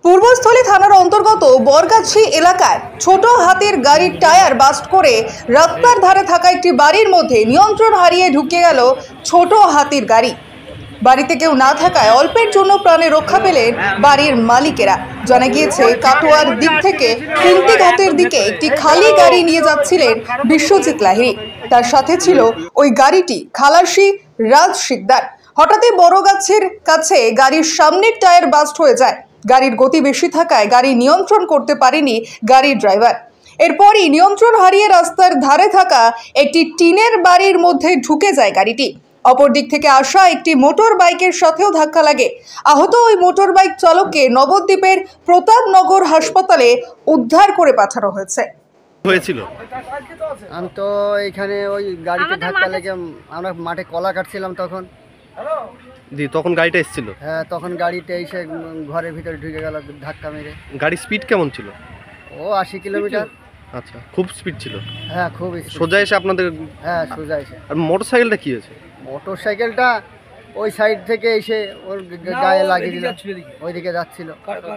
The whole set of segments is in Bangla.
পূর্বস্থলী থানার অন্তর্গত বরগাছি এলাকায় ছোট হাতির গাড়ির টায়ার বাস্ট করে রাস্তার ধারে থাকা একটি বাড়ির মধ্যে নিয়ন্ত্রণ হারিয়ে ঢুকে গেল ছোট হাতির গাড়ি। বাড়িতে কেউ না থাকায় অল্পের জন্য প্রাণে রক্ষা পেলেন বাড়ির মালিকেরা। জানা গিয়েছে কাটোয়ার দিক থেকে কুন্তিঘাটের দিকে একটি খালি গাড়ি নিয়ে যাচ্ছিলেন বিশ্বজিৎ লাহিড়ী। তার সাথে ছিল ওই গাড়িটি খালাসি রাজ শিকদার। হঠাৎই বড়গাছের কাছে গাড়ির সামনের টায়ার বাস্ট হয়ে যায়। গাড়ির গতি বেশি থাকায় গাড়ি নিয়ন্ত্রণ করতে পারেনি গাড়ির ড্রাইভার। এরপরই নিয়ন্ত্রণ হারিয়ে রাস্তার ধারে থাকা একটি টিনের বাড়ির মধ্যে ঢুকে যায় গাড়িটি। অপর দিক থেকে আসা একটি মোটর বাইকের সাথেও ধাক্কা লাগে। আহত ওই মোটর বাইক চালককে নবদ্বীপের প্রতাপনগর হাসপাতালে উদ্ধার করে পাঠানো হয়েছে। আমি তো এখানে ওই গাড়িতে ধাক্কা লেগে আমরা মাঠে কলা কাটছিলাম তখন গাড়িটা এসেছিল। হ্যাঁ, তখন গাড়িতে এসে ঘরের ভিতরে ঢুকে গেল ধাক্কা মেরে। গাড়ির স্পিড কেমন ছিল? ও 80 কিলোমিটার। আচ্ছা, খুব স্পিড ছিল। হ্যাঁ, খুব সোজা এসে আপনাদের? হ্যাঁ, সোজা এসে। আর মোটরসাইকেলটা কি হয়েছে? মোটরসাইকেলটা ওই সাইড থেকে এসে ওর গায়ে লাগিয়ে দিল, ওইদিকে যাচ্ছিল।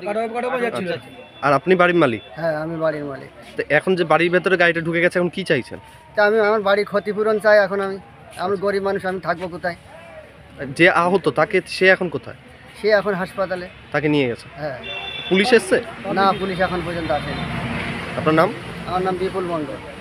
আর আপনি বাড়ির মালিক? হ্যাঁ, আমি বাড়ির মালিক। তো এখন যে বাড়ির ভেতরে গাড়িটা ঢুকে গেছে, এখন কি চাইছেন? তা আমি আমার বাড়ির ক্ষতিপূরণ চাই। এখন আমি গরিব মানুষ, আমি থাকবো কোথায়? যে আহত সে এখন কোথায়? সে এখন হাসপাতালে। তাকে নিয়ে গেছে? হ্যাঁ। পুলিশ এসছে? না, পুলিশ এখন পর্যন্ত আসেনি। আপনার নাম? আমার নাম বিপুল মণ্ডল।